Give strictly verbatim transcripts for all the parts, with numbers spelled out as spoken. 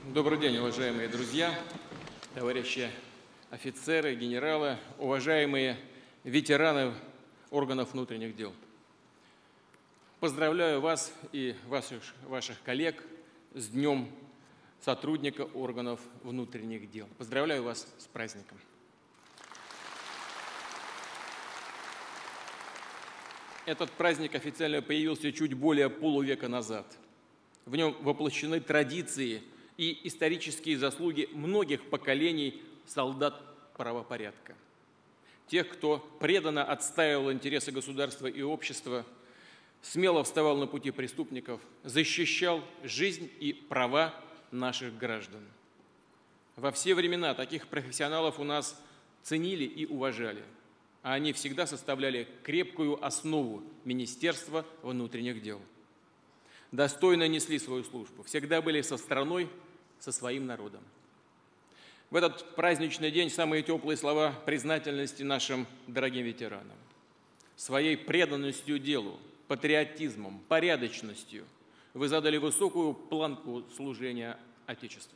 Добрый день, уважаемые друзья, товарищи офицеры, генералы, уважаемые ветераны органов внутренних дел. Поздравляю вас и ваших, ваших коллег с Днем сотрудника органов внутренних дел. Поздравляю вас с праздником. Этот праздник официально появился чуть более полувека назад. В нем воплощены традиции и исторические заслуги многих поколений солдат правопорядка. Тех, кто преданно отстаивал интересы государства и общества, смело вставал на пути преступников, защищал жизнь и права наших граждан. Во все времена таких профессионалов у нас ценили и уважали, а они всегда составляли крепкую основу Министерства внутренних дел. Достойно несли свою службу, всегда были со страной, со своим народом. В этот праздничный день самые теплые слова признательности нашим дорогим ветеранам. Своей преданностью делу, патриотизмом, порядочностью вы задали высокую планку служения Отечеству.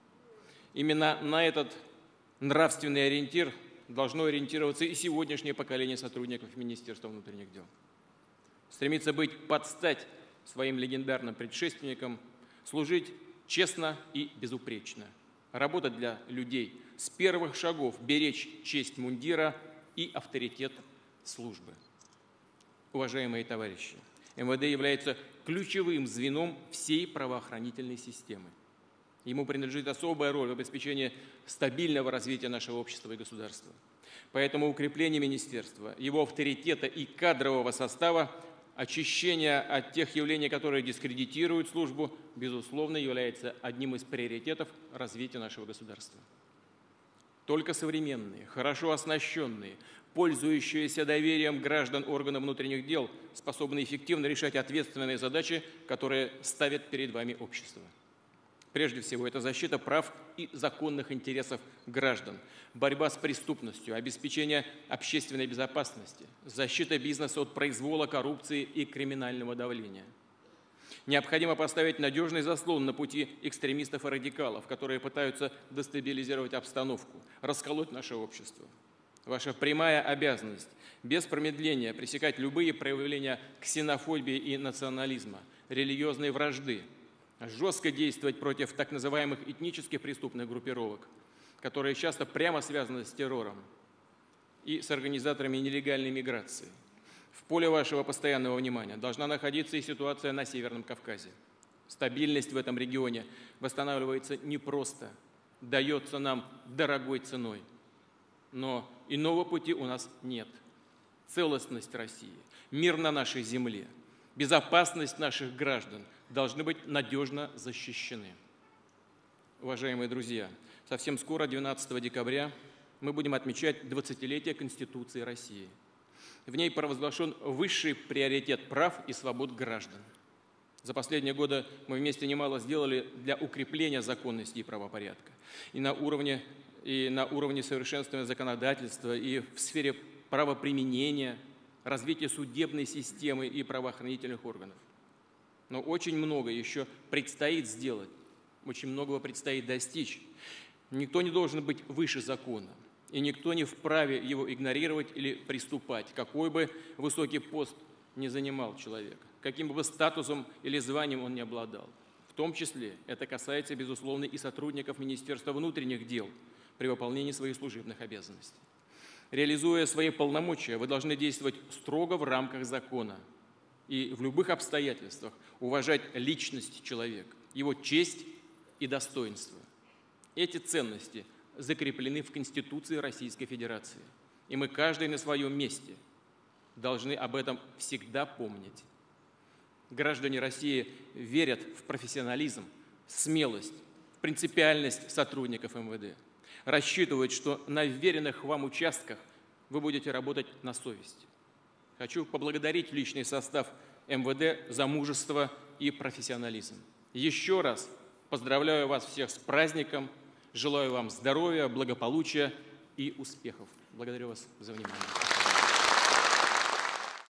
Именно на этот нравственный ориентир должно ориентироваться и сегодняшнее поколение сотрудников Министерства внутренних дел. Стремиться быть под стать своим легендарным предшественникам, служить честно и безупречно, работать для людей, с первых шагов беречь честь мундира и авторитет службы. Уважаемые товарищи, эм вэ дэ является ключевым звеном всей правоохранительной системы. Ему принадлежит особая роль в обеспечении стабильного развития нашего общества и государства. Поэтому укрепление министерства, его авторитета и кадрового состава, очищение от тех явлений, которые дискредитируют службу, безусловно, является одним из приоритетов развития нашего государства. Только современные, хорошо оснащенные, пользующиеся доверием граждан органов внутренних дел способны эффективно решать ответственные задачи, которые ставит перед вами общество. Прежде всего, это защита прав и законных интересов граждан, борьба с преступностью, обеспечение общественной безопасности, защита бизнеса от произвола, коррупции и криминального давления. Необходимо поставить надежный заслон на пути экстремистов и радикалов, которые пытаются дестабилизировать обстановку, расколоть наше общество. Ваша прямая обязанность без промедления пресекать любые проявления ксенофобии и национализма, религиозной вражды, жестко действовать против так называемых этнически преступных группировок, которые часто прямо связаны с террором и с организаторами нелегальной миграции. В поле вашего постоянного внимания должна находиться и ситуация на Северном Кавказе. Стабильность в этом регионе восстанавливается непросто, дается нам дорогой ценой. Но иного пути у нас нет. Целостность России, мир на нашей земле, безопасность наших граждан должны быть надежно защищены. Уважаемые друзья, совсем скоро, двенадцатого декабря, мы будем отмечать двадцатилетие Конституции России. В ней провозглашен высший приоритет прав и свобод граждан. За последние годы мы вместе немало сделали для укрепления законности и правопорядка. И на уровне, и на уровне совершенствования законодательства, и в сфере правоприменения, развития судебной системы и правоохранительных органов. Но очень много еще предстоит сделать, очень многого предстоит достичь. Никто не должен быть выше закона, и никто не вправе его игнорировать или приступать, какой бы высокий пост ни занимал человек, каким бы статусом или званием он ни обладал. В том числе это касается, безусловно, и сотрудников Министерства внутренних дел при выполнении своих служебных обязанностей. Реализуя свои полномочия, вы должны действовать строго в рамках закона и в любых обстоятельствах уважать личность человека, его честь и достоинство. Эти ценности закреплены в Конституции Российской Федерации, и мы каждый на своем месте должны об этом всегда помнить. Граждане России верят в профессионализм, смелость, принципиальность сотрудников эм вэ дэ, рассчитывают, что на вверенных вам участках вы будете работать на совесть. Хочу поблагодарить личный состав эм вэ дэ за мужество и профессионализм. Еще раз поздравляю вас всех с праздником, желаю вам здоровья, благополучия и успехов. Благодарю вас за внимание.